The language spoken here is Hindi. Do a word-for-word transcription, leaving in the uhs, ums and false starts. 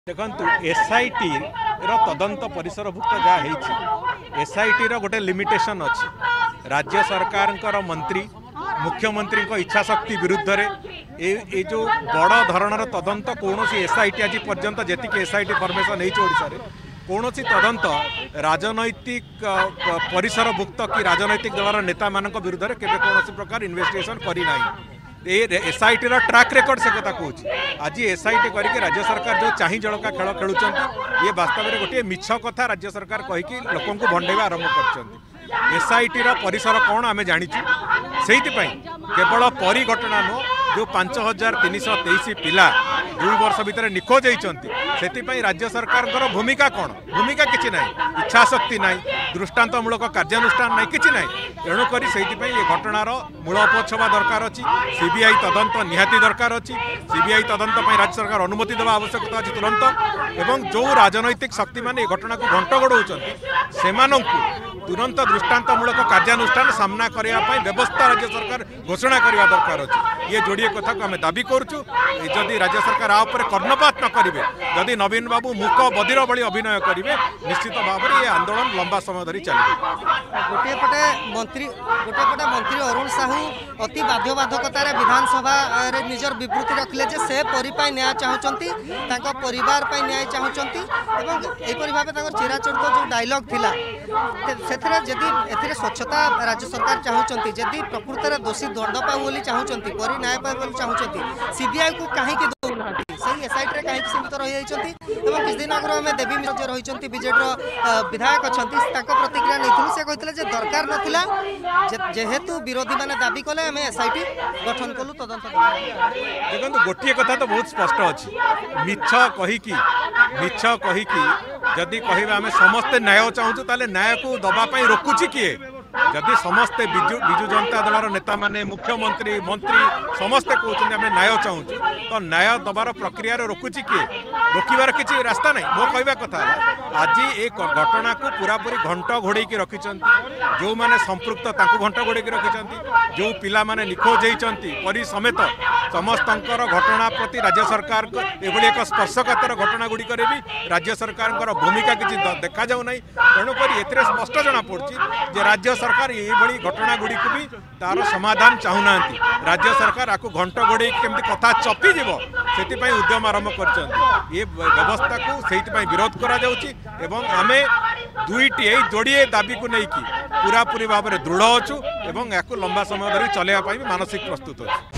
देखु एसआईटी तदंत परिसरभुक्त जहाँ एसआईटी गोटे लिमिटेशन अच्छी राज्य सरकार मंत्री मुख्यमंत्री इच्छा शक्ति विरुद्ध रे ए जो बड़ धरणर तदंत कौन एसआईटी आज पर्यंत जी एसआईटी फर्मेसन होशा कौन तदंत राजनैतिक परिसरभुक्त कि राजनैतिक दलर नेता मान विरुद्ध में केवे कौन प्रकार इन्वेस्टिगेशन करना एसआईटी ट्रैक रेकर्ड से कथा कहूँ आज एसआईटी करके राज्य सरकार जो चाह जड़का खेल खेलुंट ये वास्तव में गोटे मिछ कथा राज्य सरकार कहीकि लोक भंडेवा आरंभ कर एसआईटी परिसर कौन आम जाचु से केवल परी घटना नुह जो पांच हजार तीन शह तेईस पिला दुई वर्ष भितर निखोज होती राज्य सरकार भूमिका कौन भूमिका किसी ना इच्छा शक्ति ना दृष्टांतमूलक कार्यानुष्ठान ना कि ना तेणुक से घटनार मूल उपछवा दरकार अच्छी सीबीआई तदंत निहाती दरकार अच्छी सीबीआई तदंत राज्य सरकार अनुमति देवा आवश्यकता अच्छी तुरंत एवं जो राजनैतिक शक्ति मैंने घटना को घंट गोड़ाऊँ से तुरंत दृष्टांतमूलक कार्यानुष्ठान सामना करने व्यवस्था राज्य सरकार घोषणा करने दरकार अच्छी ये जोड़िए कथा को आम दाबी करुचु जदि राज्य सरकार आ कर्णपात न करेंगे जदि नवीन बाबू मूक बधिर भाई अभिनय करेंगे निश्चित भाव में ये आंदोलन लंबा समय धरी चलिए गोटे पटे मंत्री गोटे पटे मंत्री अरुण साहू अति बाध्यबाधकतार विधानसभा निजर विवृत्ति रखिले जे से परी न्याय चाहूँगी परिवार न्याय चाहूँगी एपरी भाव चिराचरित जो डायलॉग थिला से जदि स्वच्छता राज्य सरकार चाहूँगी जदि प्रकृत में दोषी दंड पाऊ बोली चाहूँगी परी न्याय पाऊ बोली चाहूँगी सीबीआई को कहीं दौना से एसआईटी कहीं सीमित रही किछ दिन आगे आम देवी मिश्र रही बीजेडी विधायक अच्छा प्रतिक्रिया नहीं से कहते दरकार नाला जेहेतु विरोधी मैंने दाबी कले आम एसआईटी गठन कलु तदंत देखो गोटे कथा तो बहुत स्पष्ट अच्छी मिछ कहीकि मिछ कहीकि जदि कह आम समस्ते न्याय चाहूँ ताले न्याय को दबापाई रोकुची किए जदि समस्ते बिजु विजु जनता दलर नेता माने मुख्यमंत्री मंत्री समस्ते कहते आम न्याय चाहूँ तो न्याय दबार प्रक्रिया रोकुची किए रोकबार किसी रास्ता नहीं मो कहवा कथा आज ये घटना को पूरापूरी घंट घोड़े रखी जो मैंने संपृक्त घंट घोड़े रखी जो पिला माने निखोज होती परी समेत समस्त घटना प्रति राज्य सरकार एभली एक स्पर्शकातर घटना गुड़िक भी राज्य सरकार भूमिका किसी देखा जाऊना तेणुक ए स्पष्ट जना पड़ी राज्य सरकार ये घटना गुड़िक भी तार समाधान चाहूना राज्य सरकार आपको घंट घोड़े केमती कथा चपी जीव से उद्यम आरंभ कर ये व्यवस्था को से विरोध करा आमे दुईटी जोड़िए दाबी को लेकिन पूरापूरी भाव में दृढ़ अच्छु या लंबा समय धरी चलैया मानसिक प्रस्तुत अच्छे।